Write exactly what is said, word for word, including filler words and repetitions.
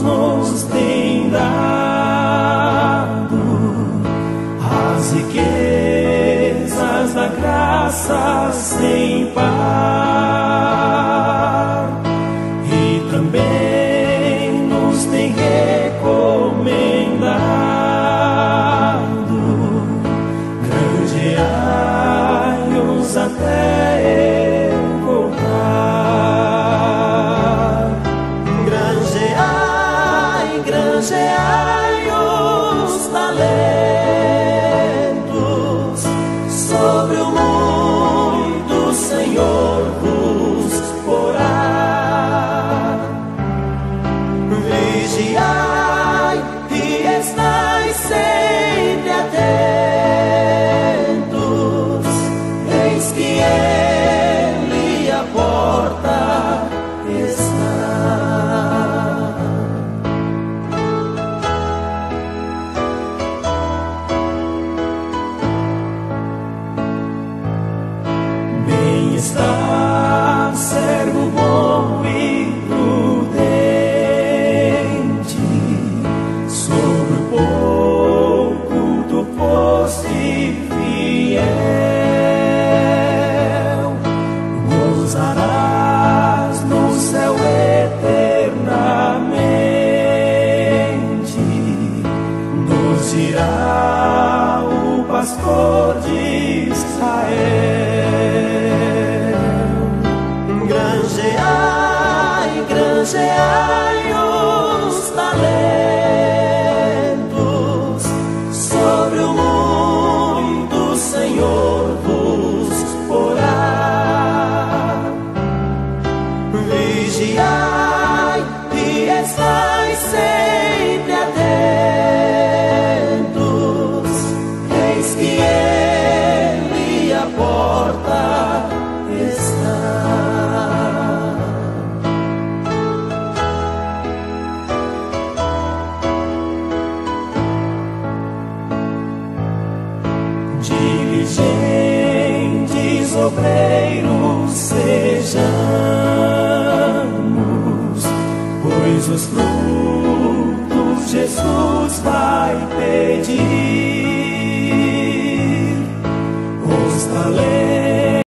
nos tem dado as riquezas da graça sem par, e também nos tem recomendado granjeai-os até eu voltar. Granjeai, granjeai os talentos, sobre o muito o Senhor vos porá. Vigiai e estai sempre atentos, eis que ele à porta está. Bem está, servo bom e prudente, sobre o pouco tu foste fiel, gozarás no céu eternamente, nos dirá o pastor de Israel. Granjeai, granjeai os talentos, sobre o muito o Senhor vos porá. Vigiai e estai sempre atentos, eis que ele à porta está. Diligentes obreiros sejamos, pois os frutos Jesus vai pedir.